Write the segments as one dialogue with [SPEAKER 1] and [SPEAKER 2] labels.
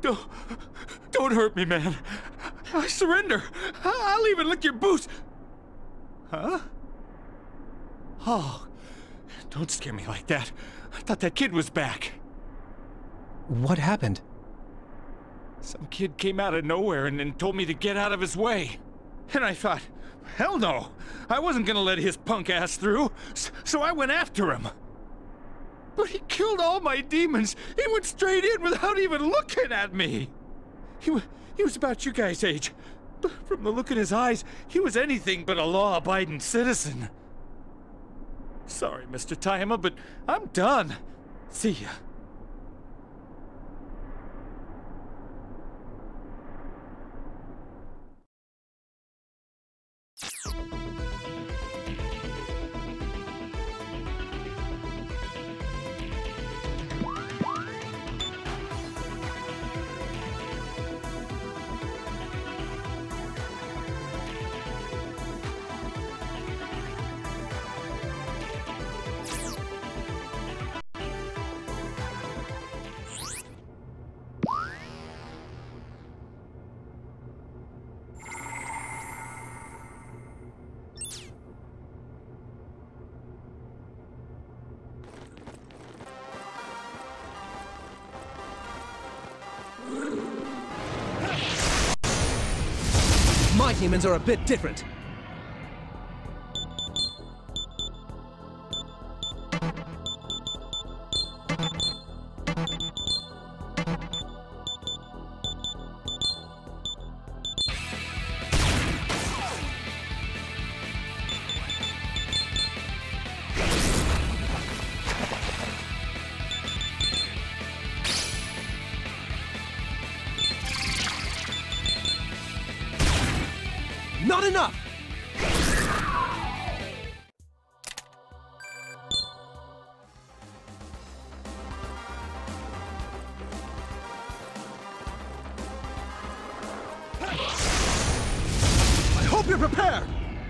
[SPEAKER 1] Don't, don't hurt me, man. I surrender. I'll even lick your boots. Huh? Oh, don't scare me like that. I thought that kid was back.
[SPEAKER 2] What happened?
[SPEAKER 1] Some kid came out of nowhere and told me to get out of his way. And I thought, hell no. I wasn't gonna let his punk ass through, so I went after him. But he killed all my demons. He went straight in without even looking at me. He was about you guys' age. But from the look in his eyes, he was anything but a law-abiding citizen. Sorry, Mr. Tayama, but I'm done. See ya.
[SPEAKER 2] My demons are a bit different. Not enough! I hope you're prepared!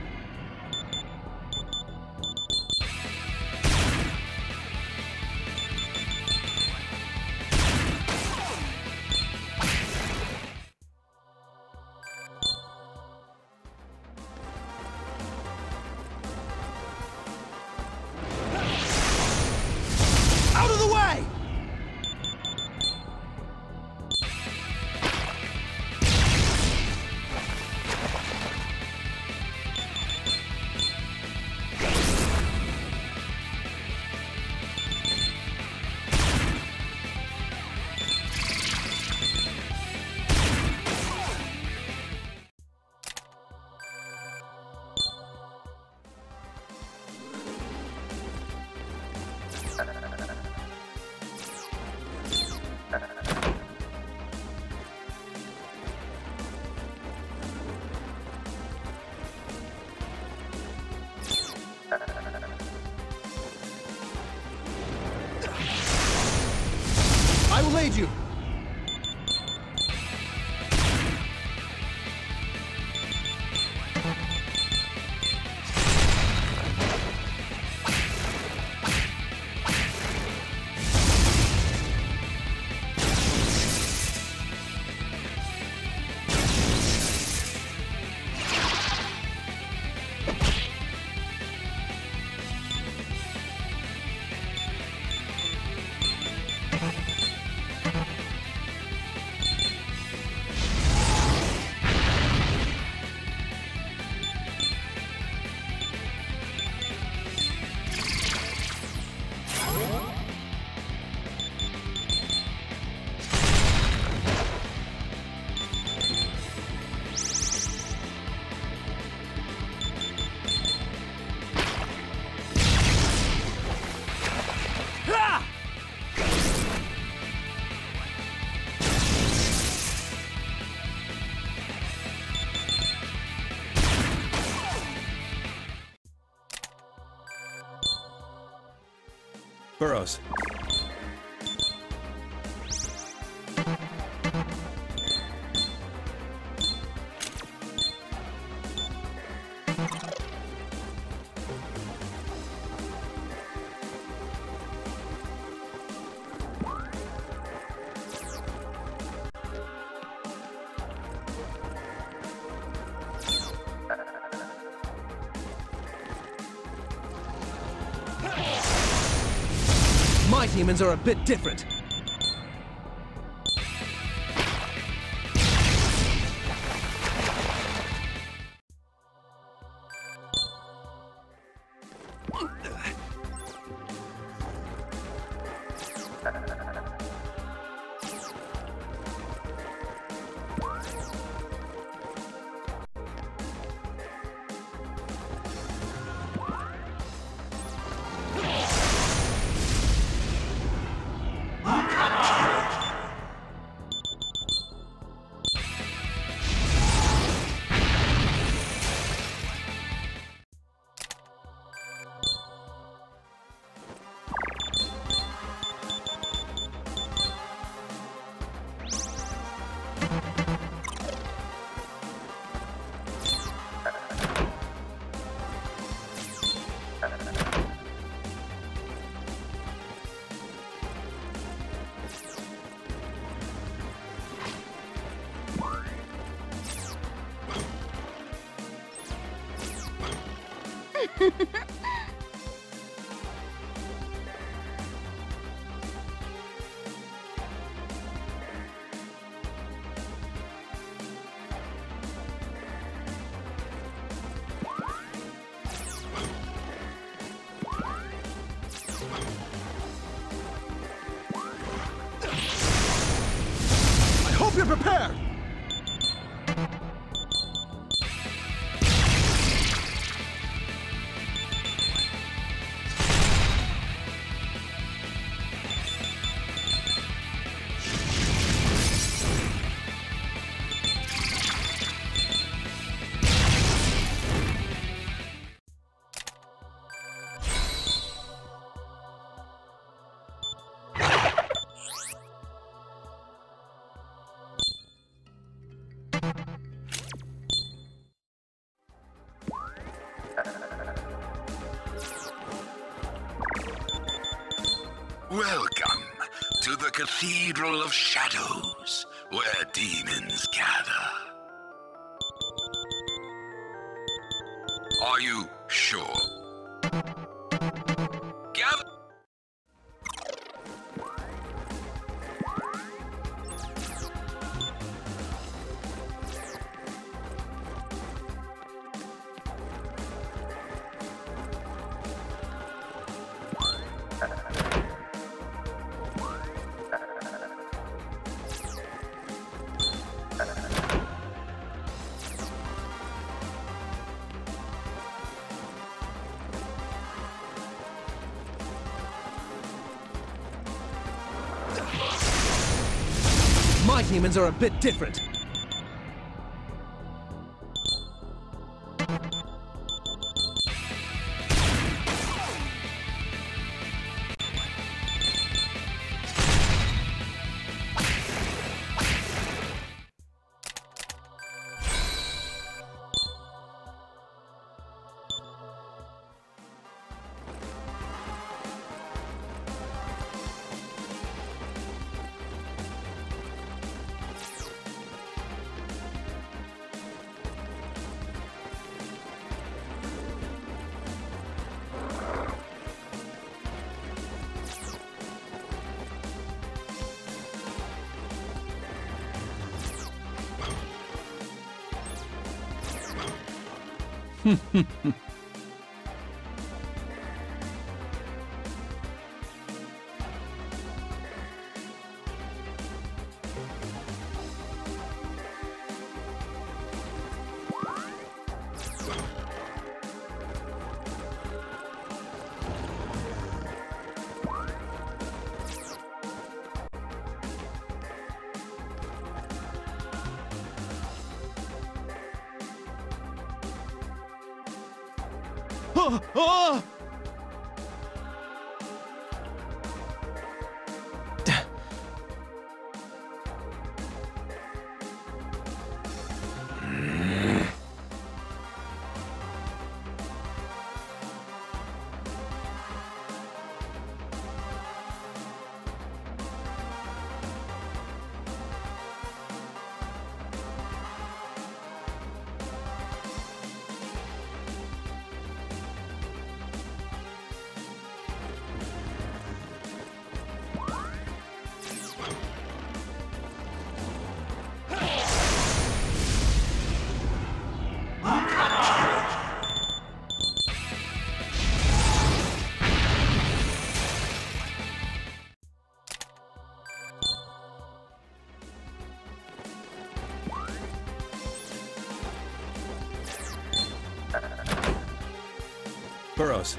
[SPEAKER 2] Out of the way! I will aid you. Burrows. My demons are a bit different. I hope you're prepared!
[SPEAKER 3] Welcome to the Cathedral of Shadows, where demons gather. Are you sure? Gather.
[SPEAKER 2] My demons are a bit different. Oh, oh! Burrows.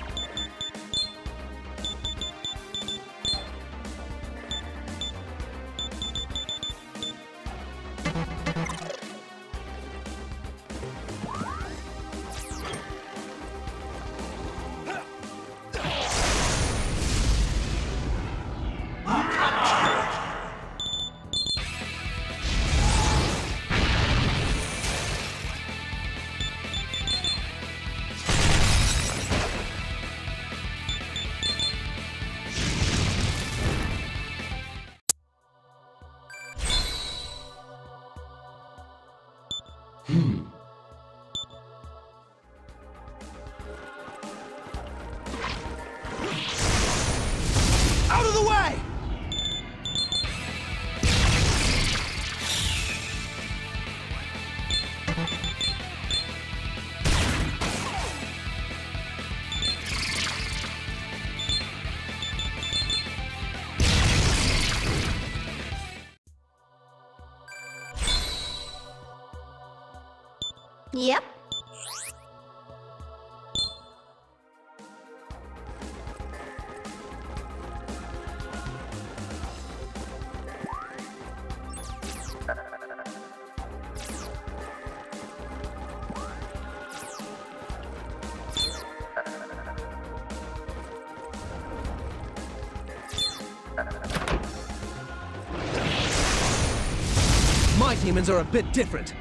[SPEAKER 2] Out of the way!
[SPEAKER 4] Yep.
[SPEAKER 2] My demons are a bit different.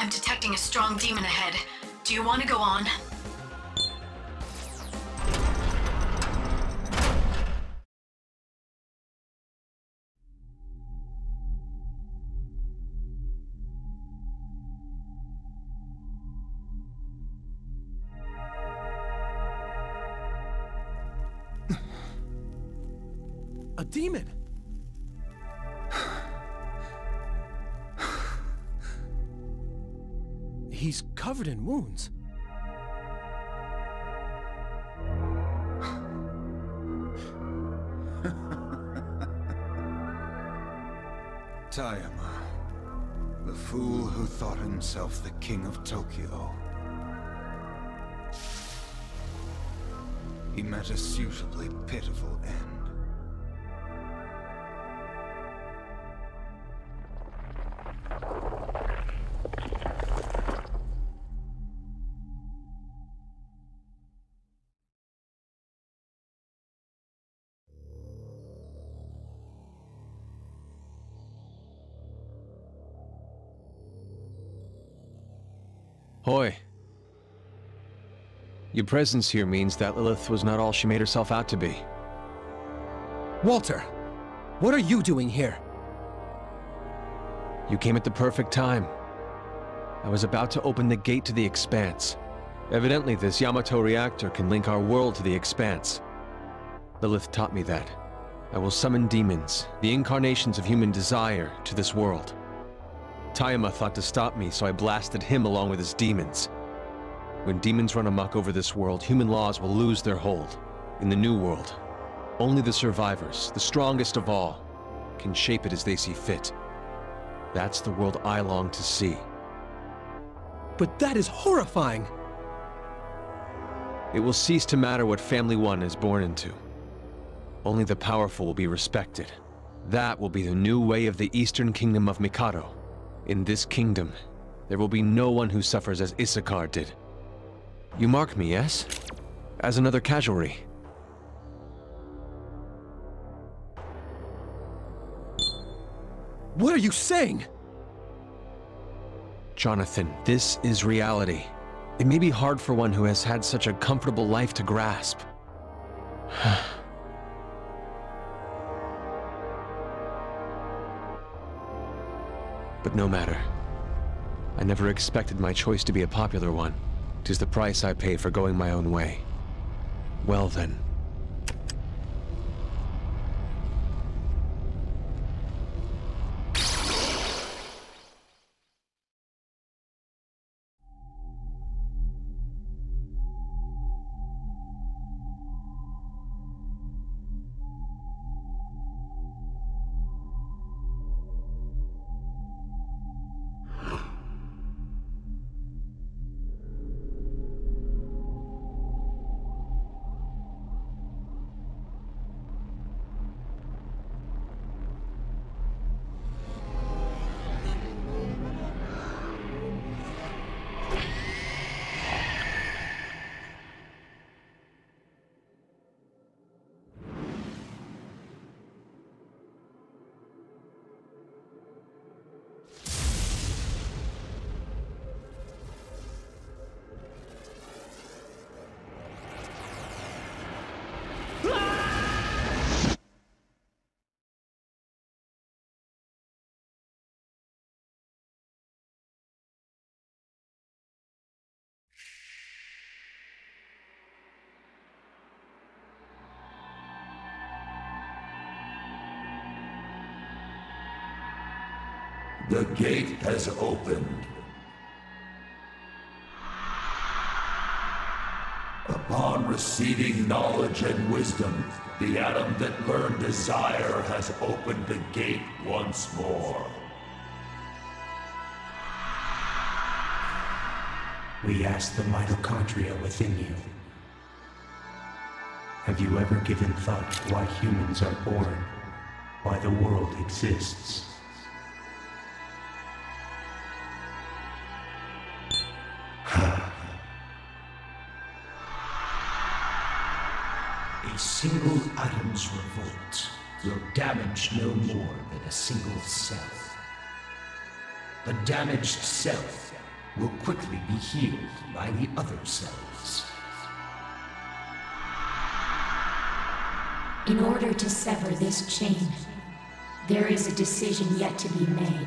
[SPEAKER 4] I'm detecting a strong demon ahead. Do you want to go on?
[SPEAKER 2] A demon! He's covered in wounds.
[SPEAKER 5] Tayama, the fool who thought himself the king of Tokyo. He met a suitably pitiful end.
[SPEAKER 6] Hoi. Your presence here means that Lilith was not all she made herself out to be.
[SPEAKER 2] Walter! What are you doing here?
[SPEAKER 6] You came at the perfect time. I was about to open the gate to the Expanse. Evidently, this Yamato reactor can link our world to the Expanse. Lilith taught me that. I will summon demons, the incarnations of human desire, to this world. Tayama thought to stop me, so I blasted him along with his demons. When demons run amok over this world, human laws will lose their hold. In the new world, only the survivors, the strongest of all, can shape it as they see fit. That's the world I long to see.
[SPEAKER 2] But that is horrifying!
[SPEAKER 6] It will cease to matter what family one is born into. Only the powerful will be respected. That will be the new way of the Eastern Kingdom of Mikado. In this kingdom, there will be no one who suffers as Issachar did. You mark me, yes? As another casualty.
[SPEAKER 2] What are you saying?
[SPEAKER 6] Jonathan, this is reality. It may be hard for one who has had such a comfortable life to grasp. But no matter. I never expected my choice to be a popular one. 'Tis the price I pay for going my own way. Well then.
[SPEAKER 3] The gate has opened. Upon receiving knowledge and wisdom, the atom that learned desire has opened the gate once more.
[SPEAKER 7] We ask the mitochondria within you. Have you ever given thought to why humans are born? Why the world exists? A single atom's revolt will damage no more than a single cell. The damaged cell
[SPEAKER 3] will quickly be healed by the other cells.
[SPEAKER 8] In order to sever this chain, there is a decision yet to be made.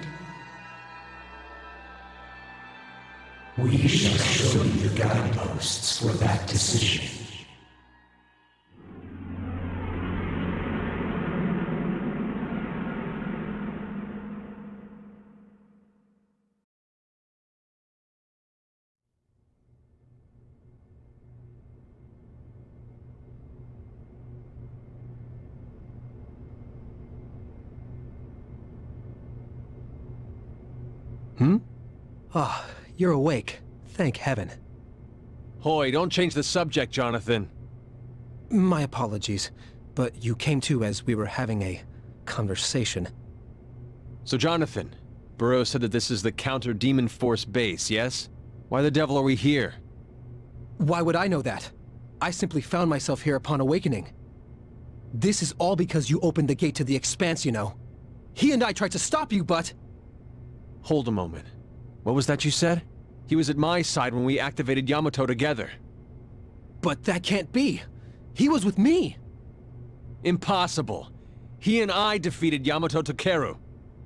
[SPEAKER 3] We shall show you the guideposts for that decision.
[SPEAKER 2] Ah, you're awake. Thank heaven.
[SPEAKER 6] Hoy, don't change the subject, Jonathan.
[SPEAKER 2] My apologies, but you came to as we were having a conversation.
[SPEAKER 6] So Jonathan, Burroughs said that this is the Counter-Demon Force base, yes? Why the devil are we here?
[SPEAKER 2] Why would I know that? I simply found myself here upon awakening. This is all because you opened the gate to the Expanse, you know. He and I tried to stop you, but...
[SPEAKER 6] Hold a moment. What was that you said? He was at my side when we activated Yamato together.
[SPEAKER 2] But that can't be! He was with me!
[SPEAKER 6] Impossible. He and I defeated Yamato Takeru.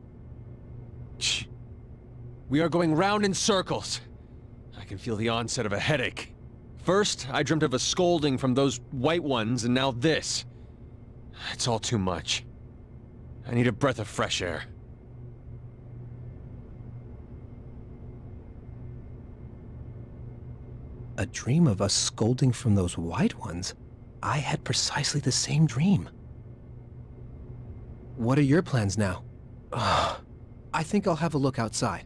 [SPEAKER 6] We are going round in circles. I can feel the onset of a headache. First, I dreamt of a scolding from those white ones, and now this. It's all too much. I need a breath of fresh air.
[SPEAKER 2] A dream of us scolding from those white ones? I had precisely the same dream. What are your plans now? I think I'll have a look outside.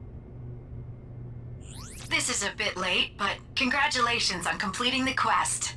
[SPEAKER 4] This is a bit late, but congratulations on completing the quest.